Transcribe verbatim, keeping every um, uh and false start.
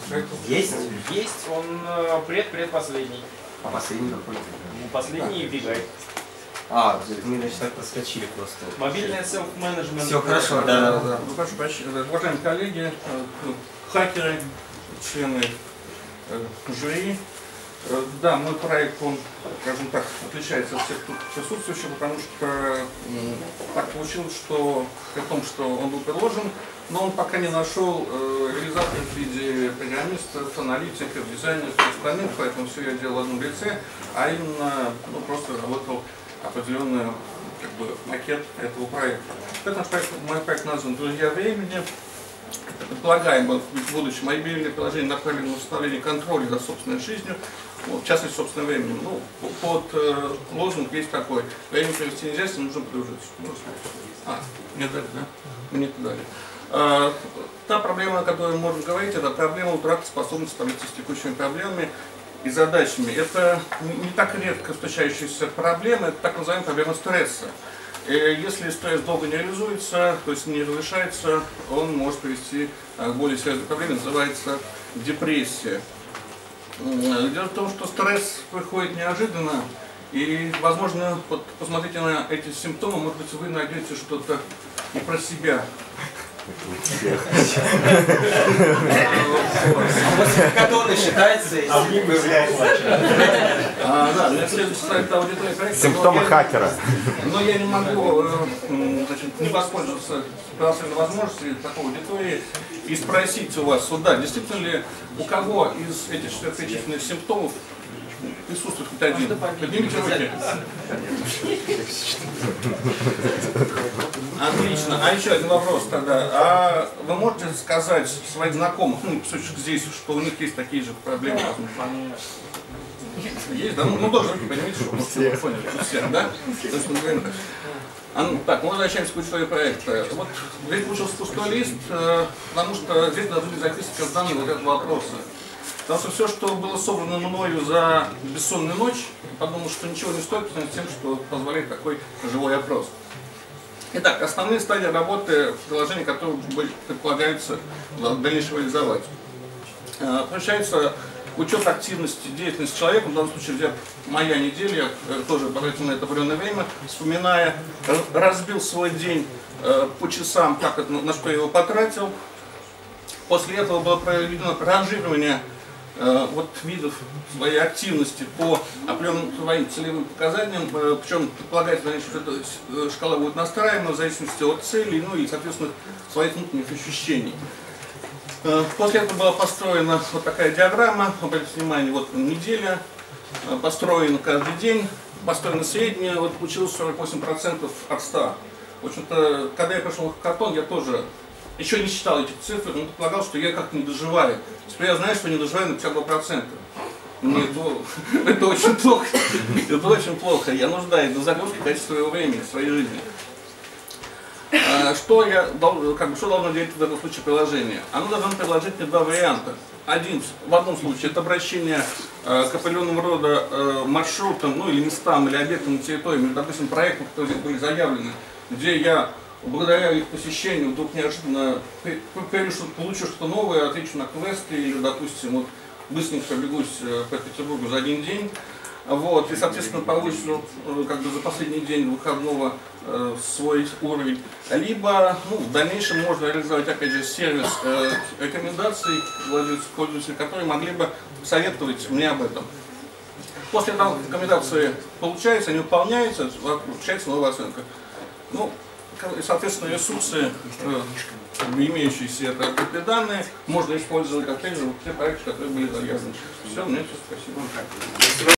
Есть? Есть, он э, пред-предпоследний. А последний какой? Ну, последний и Бигай. А, мы, значит, так проскочили просто. Мобильный селф-менеджмент. Все хорошо, да, да, да. Ну, прошу прощения, уважаемые коллеги, хакеры, члены жюри. Да, мой проект, он, скажем так, отличается от всех тут присутствующих, потому что так получилось, что при том, что он был предложен, но он пока не нашел э, реализатора в виде программистов, аналитиков, дизайнеров и остальных, поэтому все я делал в одном лице, а именно ну, просто работал определенный как бы, макет этого проекта. Этот проект, мой проект назван «Друзья времени». Предполагаем в будущем мобильное приложение направлено на установление контроля за собственной жизнью, ну, в частности, собственным временем. Ну, под э, лозунг есть такой: время провести нельзя, если нужно подружиться. А, мне дали, да? Мне это дали. А, та проблема, о которой мы можем говорить, это проблема утраты способности справиться с текущими проблемами и задачами. Это не так редко встречающаяся проблема, это так называемая проблема стресса. Если стресс долго не реализуется, то есть не разрешается, он может привести к более серьезной проблеме, называется депрессия. Дело в том, что стресс приходит неожиданно, и, возможно, вот, посмотрите на эти симптомы, может быть, вы найдете что-то и про себя. Классификаторный считается, если Да, следующий сайт аудитории проекта. Симптомы хакера. Но я не могу значит, не воспользоваться колоссальной возможностью такой аудитории и спросить у вас, вот, да, действительно ли у кого из этих четырех перечисленных симптомов присутствует хоть один? Поднимите руки. Отлично. А еще один вопрос тогда. А вы можете сказать своим знакомым, ну, здесь, что у них есть такие же проблемы? Есть, да? Ну, тоже руки, понимаете, что мы поняли. У всех, да? То есть мы говорим так. А, ну, так, мы возвращаемся к истории проекта. Вот здесь получился пустой лист, потому что здесь должны быть записаны данные вот этого вопроса. Потому что все, что было собрано мною за бессонную ночь, подумал, что ничего не стоит, с тем, что позволяет такой живой опрос. Итак, основные стадии работы приложения, которые предполагается в дальнейшем реализовать. Включается учет активности, деятельности человека, в данном случае взять моя неделя, я тоже потратил на это определенное время, вспоминая, разбил свой день по часам, как это, на что я его потратил. После этого было проведено ранжирование э, вот, видов своей активности по определенным своим целевым показателям, э, причем предполагается, что эта шкала будет настраивана в зависимости от целей, ну и, соответственно, своих внутренних ощущений. Э, после этого была построена вот такая диаграмма, обратите внимание, вот неделя, э, построена каждый день, построена средняя, вот получилось сорок восемь процентов от ста. В общем-то, когда я пришел в хакатон, я тоже еще не считал этих цифр, но предполагал, что я как-то не доживаю. Теперь я знаю, что не доживаю на пятьдесят два процента. Мне это, это очень плохо. Это очень плохо. Я нуждаюсь в загрузке количества своего времени, своей жизни. Что, я, как бы, что должно делать в этом случае приложение? Оно должно предложить мне два варианта. Один, в одном случае это обращение э, к определенного рода э, маршрутам, ну или местам, или объектам на территории, или, допустим, проектам, которые здесь были заявлены, где я благодаря их посещению вдруг неожиданно получу что-то новое, отвечу на квесты или, допустим, вот, быстренько пробегусь по Петербургу за один день. Вот, и, соответственно, повысил как бы, за последний день выходного э, свой уровень. Либо ну, в дальнейшем можно реализовать, опять же, сервис э, рекомендаций владельцев, пользователей, которые могли бы советовать мне об этом. После того, как рекомендации получаются, они выполняются, получается новая оценка. Ну, соответственно, ресурсы, э, имеющиеся открытые данные, можно использовать, опять же, те проекты, которые были заявлены. Все, мне все, спасибо.